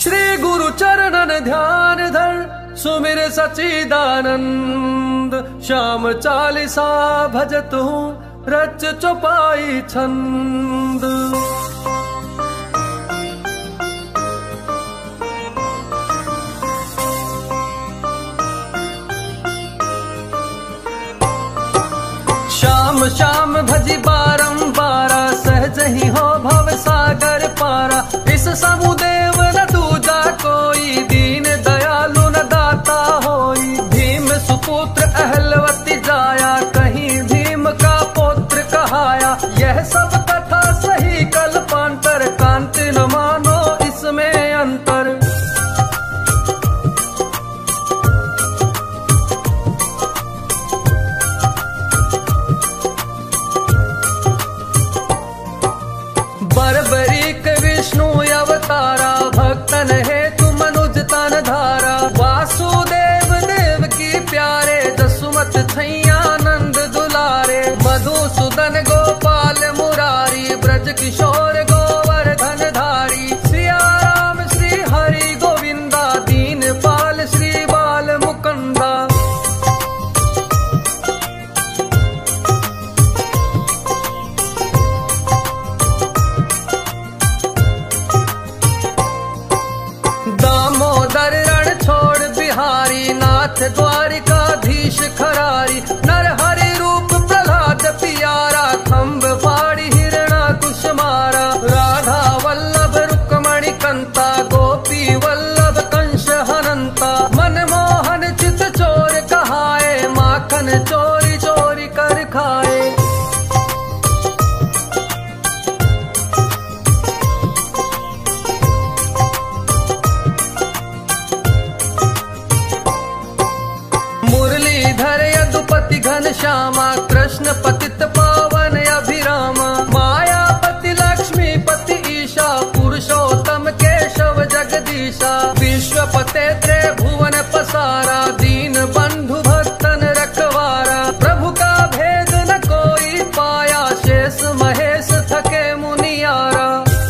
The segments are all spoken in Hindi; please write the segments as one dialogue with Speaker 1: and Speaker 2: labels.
Speaker 1: श्री गुरु चरणन ध्यान धर, सुमिर सचिदानंद। श्याम चालीसा भजत हूँ, रच चौपाई छंद। श्याम श्याम भजी बारंबारा, सहज ही हो भव सागर पारा। इस समुदेव न दूजा कोई, दीन दयालु न दाता होई। भीम सुपुत्र अहलवती जाया, कहीं भीम का पुत्र कहाया। यह सब कथा सही कल्पांतर, कांति न मानो इसमें अंतर। बर्बरीक विष्णु अवतारा, भक्तन हेतु मनुज तन धारा। वासुदेव देव की प्यारे, जसुमत छैया नंद दुलारे। मधुसूदन गोपाल मुरारी, ब्रज किशोर गोवर्धन धारी। सिया राम श्री हरि गोविंदा, दीन पाल श्री बाल मुकुंदा। दामोदर रण छोड़ बिहारी, नाथ द्वारिकाधीश खरारी। नर हरि रूप प्रहलाद पियारा, खम्भ फाड़ी हिरणाकुश मारा। राधा वल्लभ रुक्मणी कंता, गोपी वल्लभ कंस हनंता। मनमोहन चित चोर कहाए, माखन चोरी चोरी कर खाए। मुरलीधर यदुपति घनश्यामा, कृष्ण पतित पावन अभिरामा। मायापति लक्ष्मीपति ईशा, पुरुषोत्तम केशव जगदीशा। विश्वपते त्रिभुवन पसारा, दीन बंधु भक्तन रखवारा। प्रभु का भेद न कोई पाया, शेष महेश थके मुनियारा।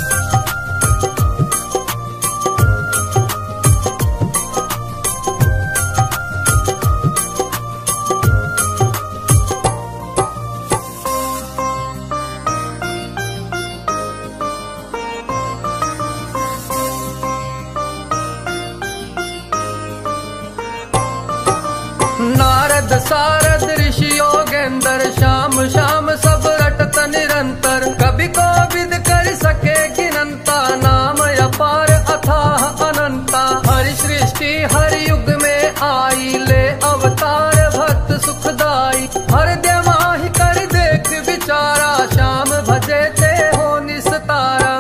Speaker 1: नारद सारद ऋषि योगेंद्र, श्याम श्याम सब रटत निरंतर। कभी कोविद कर सके गिनंता, नाम अपार अथाह अनंता। हरि सृष्टि हरि युग में आई, ले अवतार भक्त सुखदाई। हर देवाहि कर देख विचारा, श्याम भजे ते हो निस्तारा।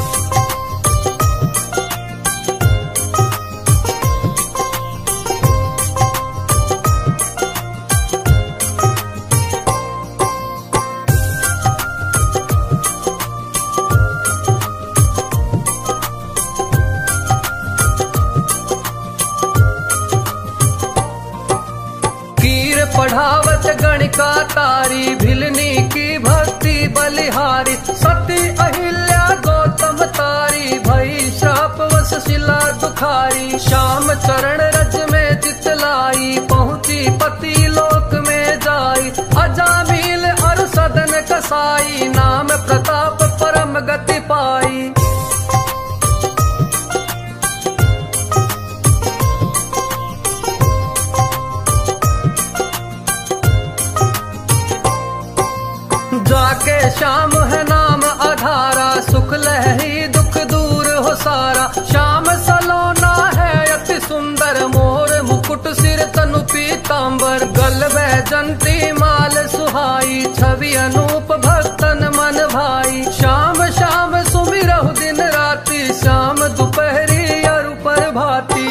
Speaker 1: पढ़ावत गणिका तारी, भिलनी की भक्ति बलिहारी। सती अहिल्या गौतम तारी, भई श्राप वश शिला दुखारी। श्याम चरण रज में चितलाई, पहुँची पति लोक में जाई। अजामिल अरु सदन कसाई, नाम प्रताप परम गति पाई। जाके श्याम है नाम आधारा, सुख लही दुख दूर हो सारा। श्याम सलोना है अति सुंदर, मोर मुकुट सिर तनु पीतांबर। गल वैजंती माल सुहाई, छवि अनूप भक्तन मन भाई। श्याम श्याम सुमिरहु दिन राति, श्याम दोपहरी अरु प्रभाती।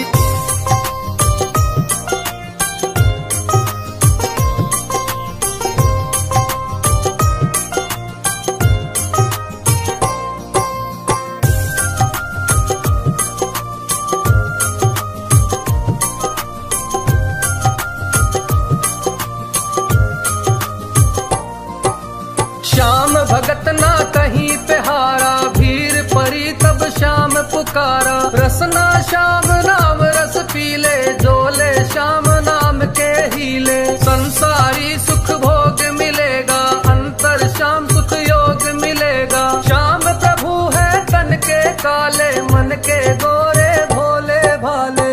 Speaker 1: भगत ना कहीं पे हारा, भीड़ परी तब श्याम पुकारा। पुकारा। रसना श्याम नाम रस पीले, जोले श्याम नाम के हीले। संसारी सुख भोग मिलेगा, अंतर श्याम सुख योग मिलेगा। श्याम प्रभु है तन के काले, मन के गोरे भोले भाले।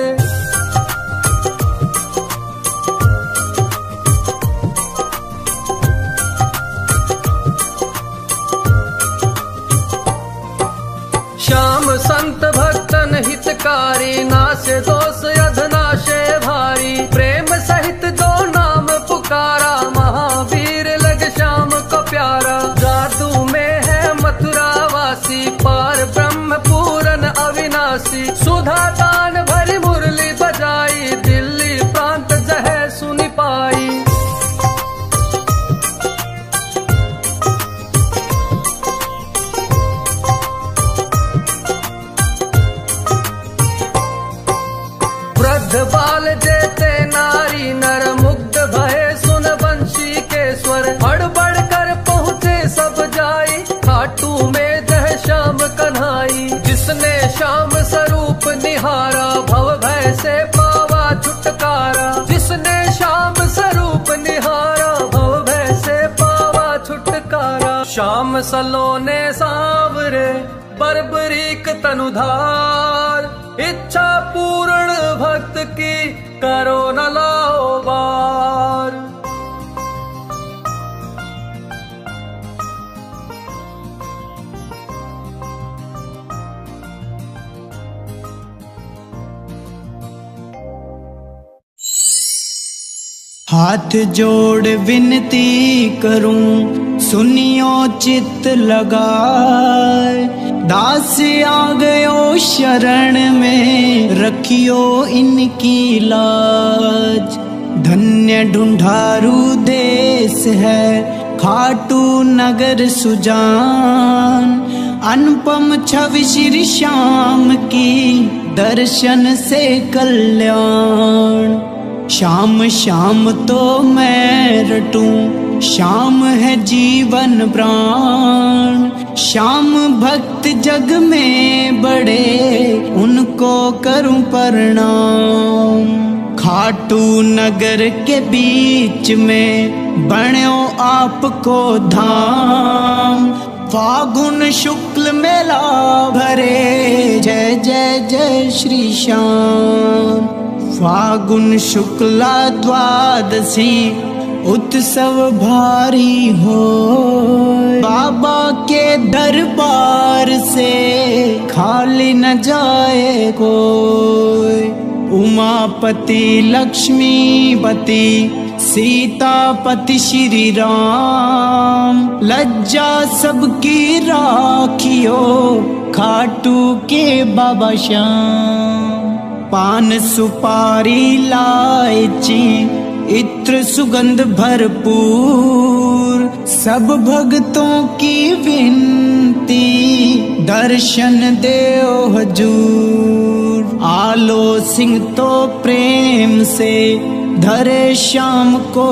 Speaker 1: श्याम संत भक्तन हितकारी, नासे दोष अधनाशे भारी। प्रेम सहित जो नाम पुकारा, महावीर लग श्याम को प्यारा। जादू में है मथुरा वासी, पार ब्रह्म पूरन अविनाशी। सुधा दान भरी मुरली बजाई, दिल्ली प्रांत जह सुनि पाई। वृद्ध बाल जेते नारी, नर मुग्ध भये सुन बंशी के स्वर। बढ़ बढ़ कर पहुँचे सब जाई, खाटू में जह श्याम कन्हाई। जिसने श्याम स्वरूप निहारा, भव भय से पावा छुटकारा। जिसने श्याम स्वरूप निहारा, भव भय से पावा छुटकारा। श्याम सलोने सांवरे, बर्बरीक तनुधार। इच्छा पूर्ण भक्त की, करो न लाओ बार।
Speaker 2: हाथ जोड़ विनती करूं, सुनियो चित्त लगाए। दास आ गयो शरण में, रखियो इनकी लाज। धन्य ढूंढारू देश है, खाटू नगर सुजान। अनुपम छवि श्री श्याम की, दर्शन से कल्याण। श्याम श्याम तो मैं रटूं, श्याम है जीवन प्राण। श्याम भक्त जग में बड़े, उनको करूं प्रणाम। खाटू नगर के बीच में, बण्यो आपको धाम। फागुन शुक्ल मेला भरे, जय जय जय श्री श्याम। फागुन शुक्ला द्वादशी, उत्सव भारी हो। बाबा के दरबार से, खाली न जाए कोई। उमापति लक्ष्मीपति, सीतापति श्री राम। लज्जा सबकी राखियो, खाटू के बाबा श्याम। पान सुपारी इलायची, इत्र सुगंध भरपूर। सब भक्तों की विनती, दर्शन देओ हजूर। आलो सिंह तो प्रेम से, धरे श्याम को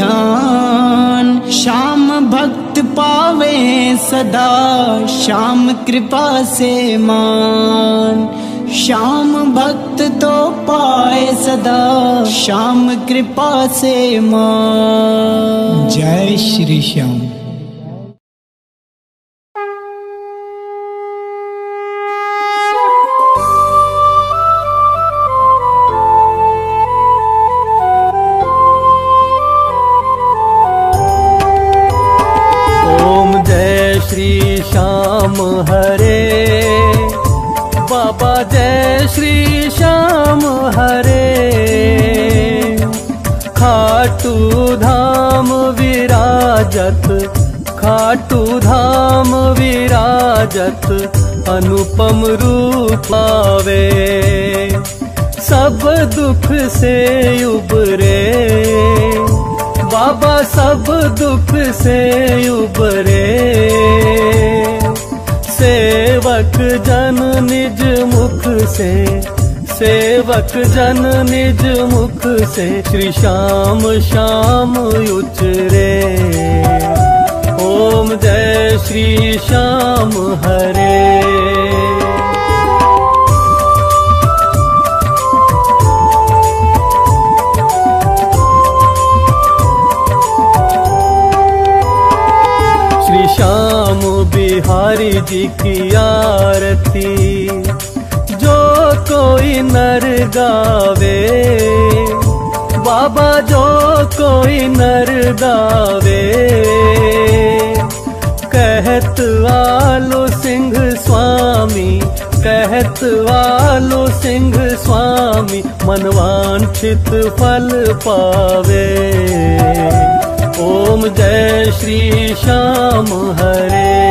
Speaker 2: ध्यान। श्याम भक्त पावे सदा, श्याम कृपा से मान। श्याम भक्त तो पाए सदा, श्याम कृपा से मान। जय श्री श्याम।
Speaker 1: ओम जय श्री श्याम हरे, बाबा जय श्री श्याम हरे। खाटू धाम विराजत, खाटू धाम विराजत। अनुपम रूप आवे, सब दुख से उबरे। बाबा सब दुख से उबरे। सेवक जन निज मुख से, सेवक जन निज मुख से। श्री श्याम श्याम उचरे। ओम जय श्री श्याम हरे। श्री श्याम बिहारी जी की आरती जो कोई नर गावे, बाबा जो कोई नर गावे, कहत आलो सिंह स्वामी, कहत आलो सिंह स्वामी, मनवांछित फल पावे। ओम जय श्री श्याम हरे,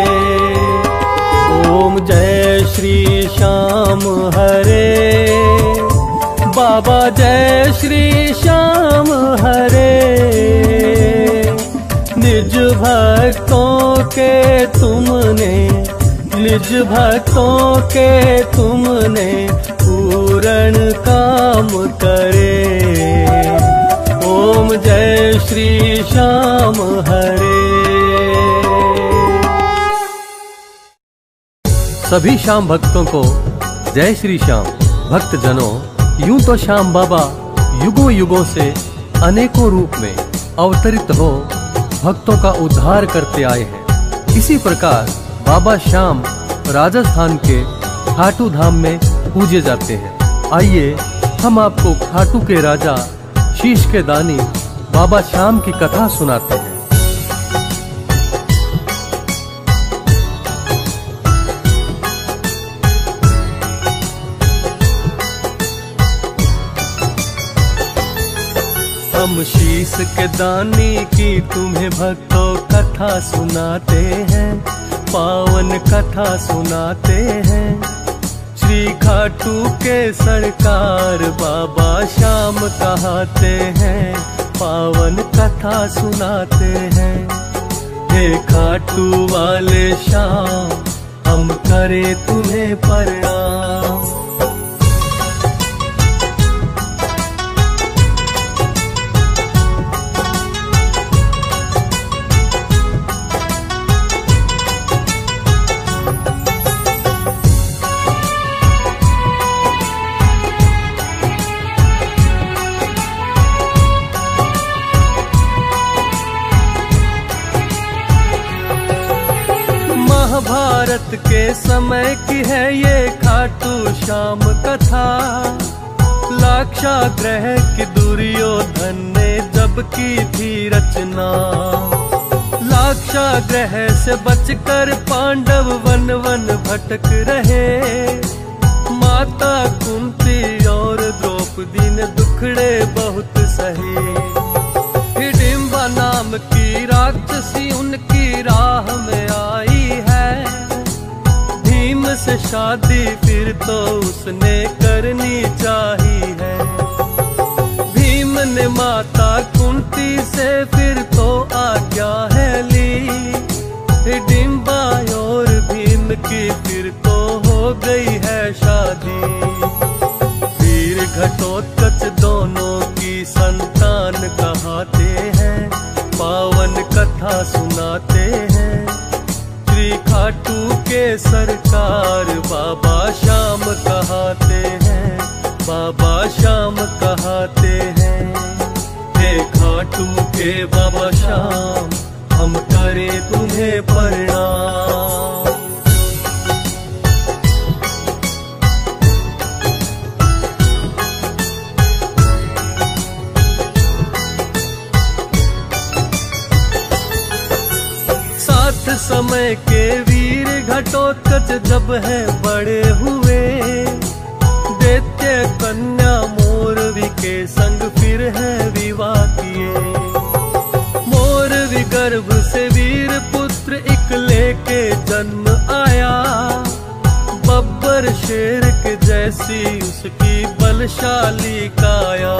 Speaker 1: ओम जय श्री श्याम हरे, बाबा जय श्री श्याम हरे। निज भक्तों के तुमने, निज भक्तों के तुमने पूर्ण काम करे। ओम जय श्री श्याम हरे। सभी श्याम भक्तों को जय श्री श्याम। भक्त जनों, यूं तो श्याम बाबा युगों युगों से अनेकों रूप में अवतरित हो भक्तों का उद्धार करते आए हैं। इसी प्रकार बाबा श्याम राजस्थान के खाटू धाम में पूजे जाते हैं। आइए हम आपको खाटू के राजा शीश के दानी बाबा श्याम की कथा सुनाते हैं। हम शीश के दानी की तुम्हें भक्तों कथा सुनाते हैं, पावन कथा सुनाते हैं। श्री खाटू के सरकार बाबा श्याम कहते हैं, पावन कथा सुनाते हैं। हे खाटू वाले श्याम, हम करें तुम्हें प्रणाम। महाभारत के समय की है ये खाटू श्याम कथा। लाक्षागृह की दुर्योधन ने जब की थी रचना, लाक्षागृह से बचकर पांडव वन वन भटक रहे। माता कुंती और द्रौपदी ने दुखड़े बहुत सहे। हिडिंबा नाम की राक्षसी उनकी राह में आई है। भीम से शादी फिर तो उसने करनी चाहिए है। भीम ने माता कुंती से फिर तो आज्ञा है ली। हिडिंबा और भीम की फिर तो हो गई है शादी। वीर घटोत्कच दोनों की संतान कहते हैं, पावन कथा सुनाते हैं। श्री खाटू के सरकार बाबा श्याम कहते हैं, बाबा श्याम कहते हैं। हे खाटू के बाबा श्याम, हम करें तुम्हें प्रणाम। समय के वीर घटोत्कच जब है बड़े हुए। दैत्य कन्या मोरवी के संग फिर है विवाह किए। मोरवी गर्भ से वीर पुत्र एक लेके जन्म आया। बब्बर शेर के जैसी उसकी बलशाली काया।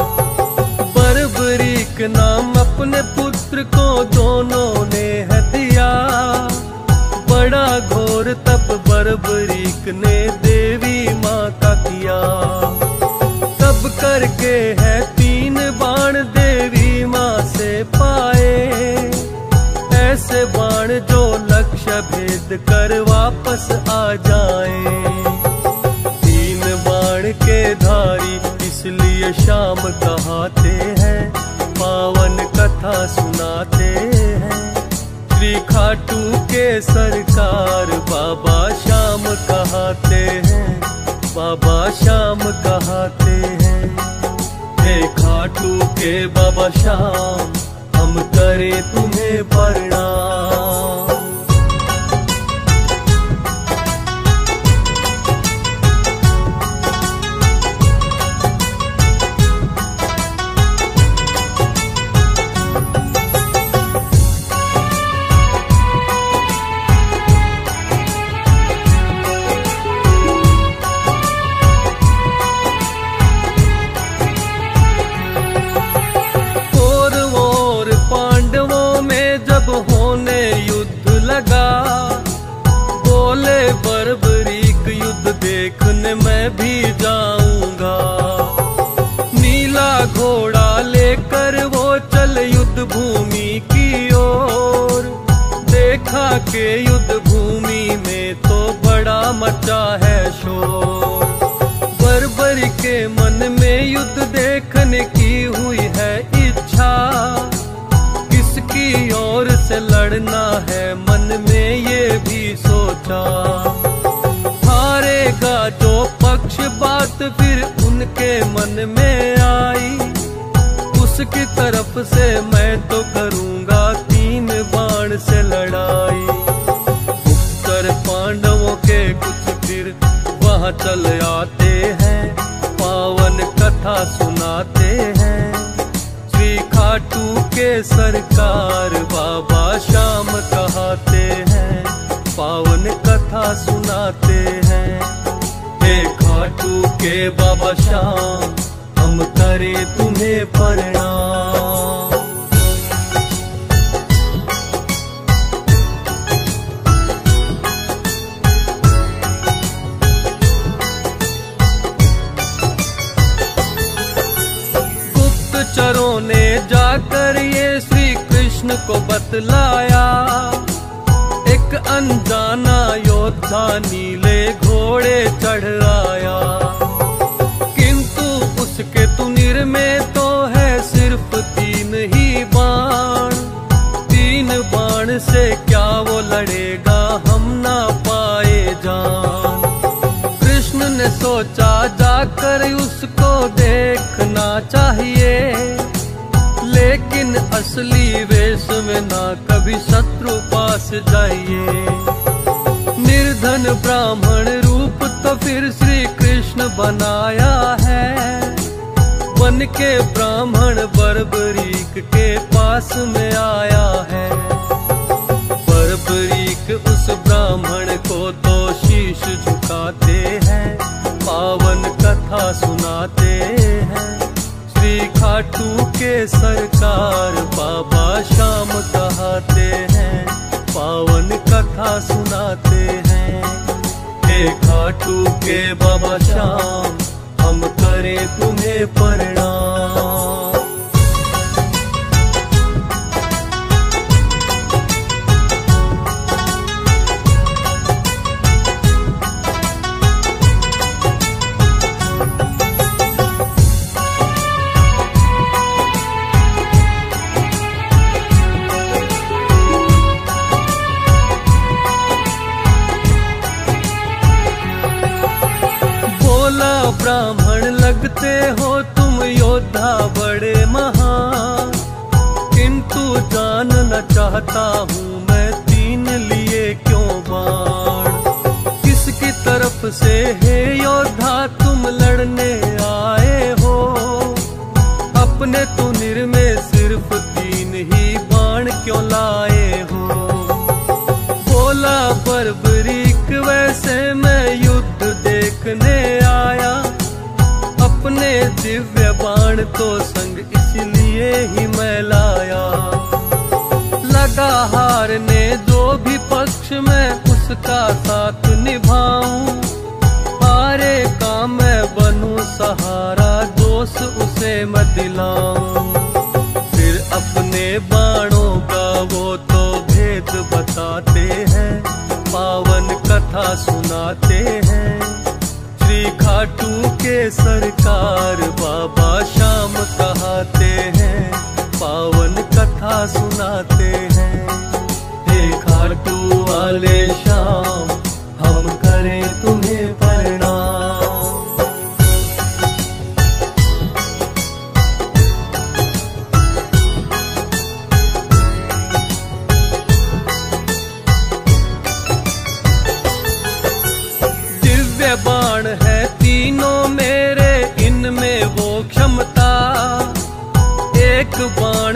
Speaker 1: बर्बरीक नाम अपने पुत्र को दोनों ने है दिया। बड़ा घोर तप बर्बरीक ने देवी माँ का किया। तब करके है 3 बाण देवी माँ से पाए। ऐसे बाण जो लक्ष्य भेद कर वापस आ जाए। 3 बाण के धारी इसलिए श्याम कहते हैं, पावन कथा सुनाते हैं। श्री खाटू के सरकार बाबा श्याम कहाते हैं, बाबा श्याम कहाते हैं। हे खाटू के बाबा श्याम, हम करें तुम्हें प्रणाम। होने युद्ध लगा, बोले बर्बरीक युद्ध देखने मैं भी जाऊंगा। नीला घोड़ा लेकर वो चल युद्ध भूमि की ओर। देखा के युद्ध भूमि में तो बड़ा मचा है शोर। बर्बरी के मन में युद्ध देखने की हुई है इच्छा, की ओर से लड़ना है मन में ये भी सोचा। हारेगा जो पक्ष बात फिर उनके मन में आई, उसकी तरफ से मैं तो करूंगा 3 बाण से लड़ाई। उत्तर पांडवों के कुछ फिर वहां चल आते हैं, पावन कथा सुनाते हैं। श्री खाटू के सरकार बाबा श्याम कहाते हैं, पावन कथा सुनाते हैं। हे खाटू के बाबा श्याम, हम करें तुम्हें प्रणाम। गुप्तचरों ने जाकर ये श्री कृष्ण को बतलाया। एक अनजाना योद्धा नीले घोड़े चढ़ आया, किंतु उसके तुनिर में तो है सिर्फ 3 ही बाण। 3 बाण से क्या वो लड़ेगा, हम ना पाए जान। कृष्ण ने सोचा जाकर उसको देखना चाहिए, लेकिन असली वेश में ना कभी शत्रु पास जाइए। निर्धन ब्राह्मण रूप तो फिर श्री कृष्ण बनाया है, बन के ब्राह्मण बर्बरीक के पास में आया है। बर्बरीक उस ब्राह्मण को तो शीश झुकाते हैं, पावन कथा सुनाते हैं। श्री खाटू के सरकार बाबा श्याम कहाते हैं, पावन कथा सुनाते हैं। हे खाटू के बाबा श्याम, हम करें तुम्हें प्रणाम। ब्राह्मण लगते हो तुम योद्धा बड़े महान, किंतु जानना चाहता हूँ मैं 3 लिए क्यों बाण। किसकी तरफ से हे योद्धा तुम लड़ने आए हो, अपने तुनिर में सिर्फ 3 ही बाण क्यों लाए हो। बोला बर्बरीक वैसे मैं युद्ध देखने आया, अपने दिव्य बाण तो संग इसलिए ही मैं लाया। लगा हारने जो भी पक्ष मैं उसका साथ निभाऊं, हारे का मैं बनूं सहारा दोष उसे मैं दिलाऊं। फिर अपने बाणों का वो तो भेद बताते हैं, पावन कथा सुनाते हैं। श्री खाटू के सरकार बाबा श्याम कहाते हैं, पावन कथा सुनाते हैं। हे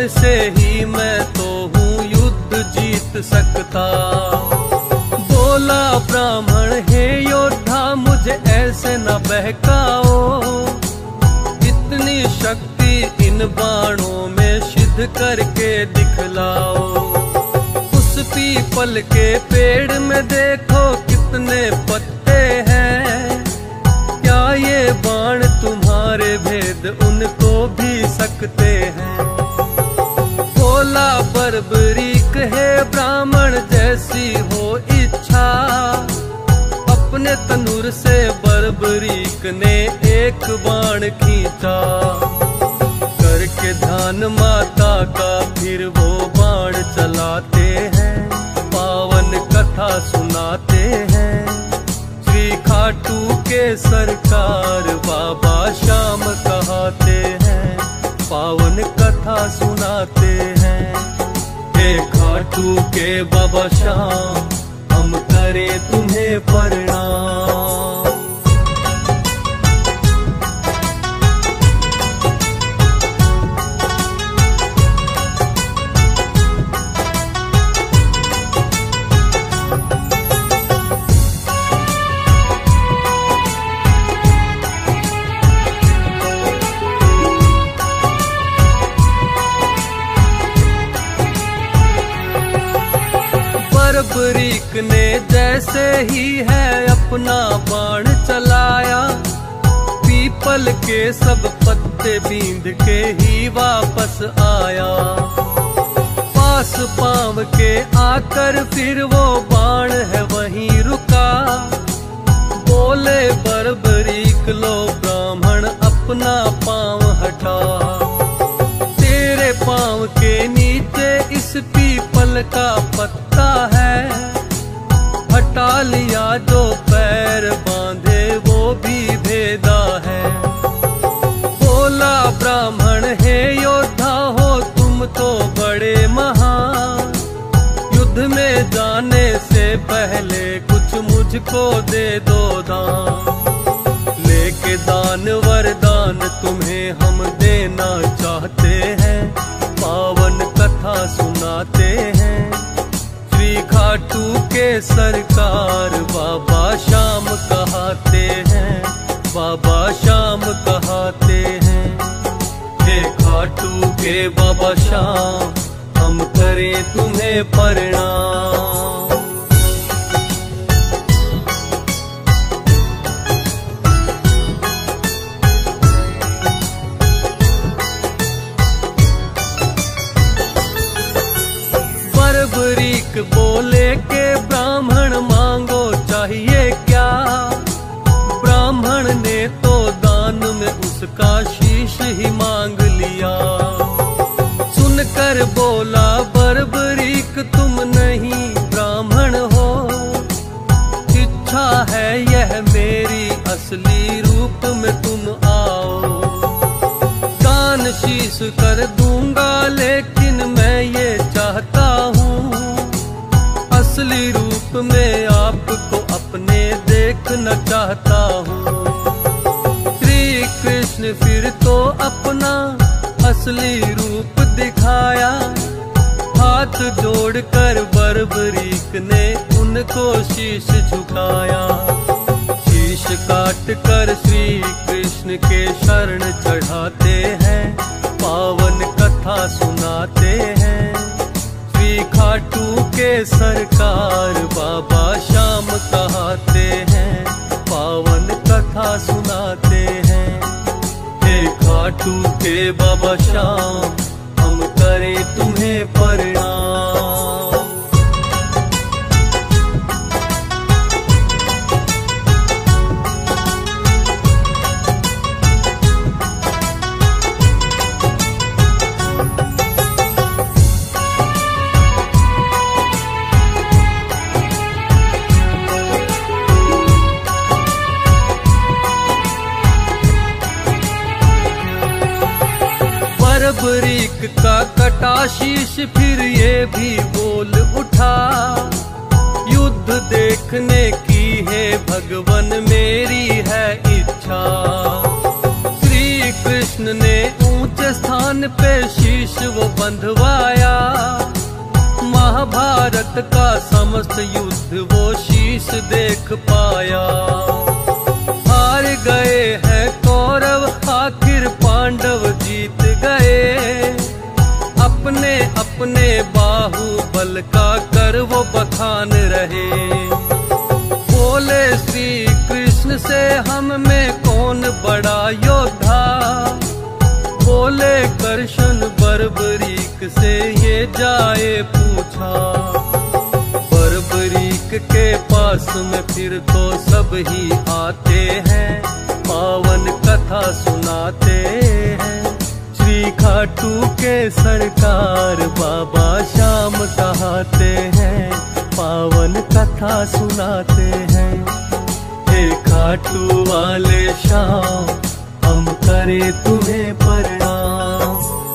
Speaker 1: से ही मैं तो हूँ युद्ध जीत सकता। बोला ब्राह्मण हे योद्धा मुझे ऐसे न बहकाओ, इतनी शक्ति इन बाणों में सिद्ध करके दिखलाओ। उस पीपल के पेड़ में देखो कितने पत्ते हैं, क्या ये बाण तुम्हारे भेद उनको भी सकते हैं। बोला बर्बरीक हे ब्राह्मण जैसी हो इच्छा, अपने तनुर से बर्बरीक ने एक बाण खींचा। करके ध्यान माता का फिर वो बाण चलाते हैं, पावन कथा सुनाते हैं। श्री खाटू के सरकार बाबा श्याम कहते हैं, पावन कथा सुनाते हैं। हे खाटू के बाबा श्याम हम करें तुम्हें प्रणाम। बर्बरीक ने जैसे ही है अपना बाण चलाया, पीपल के सब पत्ते बींध के ही वापस आया। पास पांव के आकर फिर वो बाण है वहीं रुका। बोले बर्बरीक लो ब्राह्मण अपना पांव हटा, तेरे पांव के नीचे इस पीपल का पत्ता है। हटा लिया जो पैर बांधे वो भी भेदा है। बोला ब्राह्मण हे योद्धा हो तुम तो बड़े महान, युद्ध में जाने से पहले कुछ मुझको दे दो दान। लेके दान वरदान तुम्हें हम देना चाहते हैं, पावन कथा सुनाते हैं। श्री खाटू के सरकार बाबा श्याम कहते हैं, बाबा श्याम कहते हैं। हे खाटू के बाबा श्याम हम करें तुम्हें प्रणाम। बर्बरीक बोले के ब्राह्मण मांगो चाहिए क्या। ब्राह्मण ने तो दान में उसका शीश ही मांग लिया। सुनकर बोला बर्बरीक तुम नहीं ब्राह्मण हो, इच्छा है यह मेरी असली रूप में तुम आओ। दान शीश कर दूंगा लेकिन मैं ये चाहता हूँ असली रूप में आपको अपने देखना चाहता हूँ। श्री कृष्ण फिर तो अपना असली रूप दिखाया। हाथ जोड़कर बर्बरीक ने उनको शीश झुकाया। शीश काट कर श्री कृष्ण के शरण चढ़ाते हैं, पावन कथा सुनाते हैं। श्री खाटू के सरकार बाबा श्याम कहते हैं, पावन कथा सुनाते हैं। हे खाटू के बाबा श्याम हम करें तुम्हें प्रणाम। बर्बरीक का कटा शीश फिर ये भी बोल उठा, युद्ध देखने की है भगवन मेरी है इच्छा। श्री कृष्ण ने ऊंचे स्थान पे शीश वो बंधवाया, महाभारत का समस्त युद्ध वो शीश देख पाया। हार गए हैं कौरव, आखिर पांडव जीत गए, अपने अपने बाहुबल का कर वो बखान रहे। बोले श्री कृष्ण से हम में कौन बड़ा योद्धा, बोले कृष्ण बर्बरीक से ये जाए पूछा। बर्बरीक के पास में फिर तो सब ही आते हैं, पावन कथा सुनाते हैं। श्री खाटू के सरकार बाबा श्याम कहाते हैं, पावन कथा सुनाते हैं। हे खाटू वाले श्याम हम करे तुम्हें प्रणाम।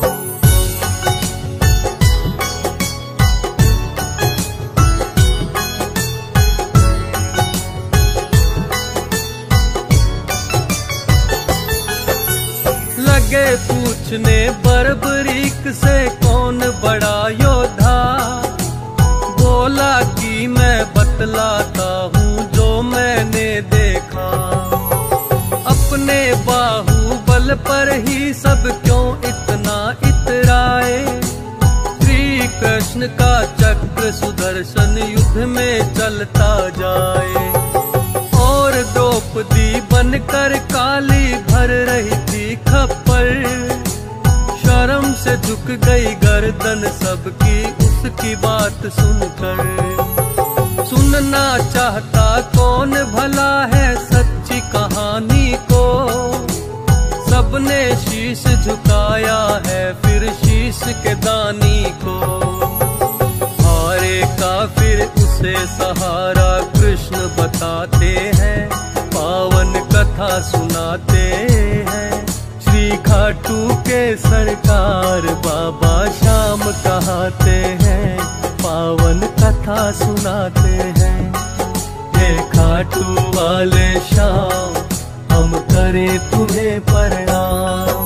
Speaker 1: लगे पूछने बर्बरीक से कौन बड़ा योद्धा, बोला कि मैं बतलाता हूँ जो मैंने देखा। अपने बाहुबल पर ही सब क्यों इतना इतराए, श्री कृष्ण का चक्र सुदर्शन युद्ध में चलता जाए। और द्रौपदी बनकर काली भर रही थी खप्पर, शर्म से झुक गई गर्दन सबकी उसकी बात सुनकर। सुनना चाहता कौन भला है सच्ची कहानी को, सबने शीश झुकाया है फिर शीश के दानी को। हारे का फिर उसे सहारा कृष्ण बताते हैं, पावन कथा सुनाते हैं। श्री खाटू के सरकार बाबा श्याम कहाते हैं, पावन कथा सुनाते हैं। हे खाटू वाले श्याम हम करें तुम्हें प्रणाम।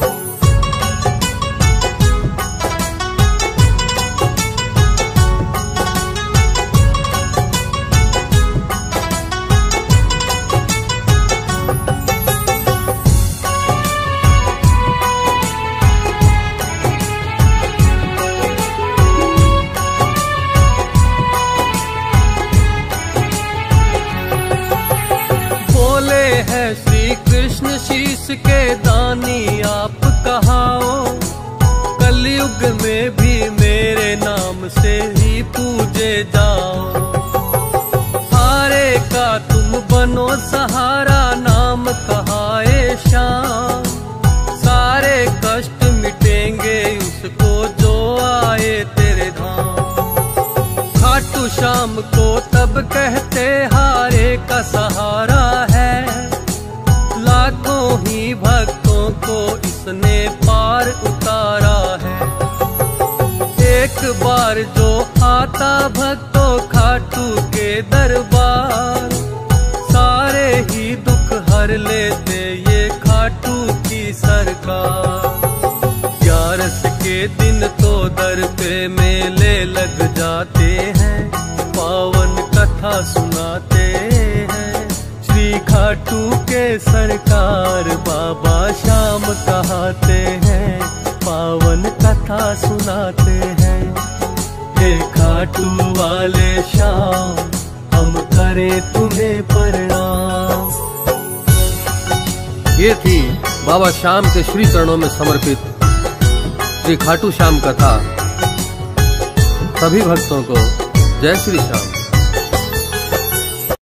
Speaker 1: है श्री कृष्ण शीश के दानी आप कहाओ, कलयुग में भी मेरे नाम से ही पूजे जाओ। हारे का तुम बनो सहारा नाम कहाए श्याम, सारे कष्ट मिटेंगे उसको जो आए तेरे धाम। खाटू श्याम को तब कहते हारे का सहारा है, लाखों ही भक्तों को इसने पार उतारा है। एक बार जो आता भक्तों खाटू के दरबार, सारे ही दुख हर लेते ये खाटू की सरकार। 11 के दिन तो दर पे मेले लग जाते हैं, पावन कथा सुनाते हैं। श्री खाटू के सरकार बाबा श्याम कहाते हैं, पावन कथा सुनाते हैं। हे खाटू वाले श्याम हम करें तुम्हें प्रणाम।
Speaker 3: ये थी बाबा श्याम के श्री चरणों में समर्पित श्री खाटू श्याम कथा। सभी भक्तों को जय श्री श्याम।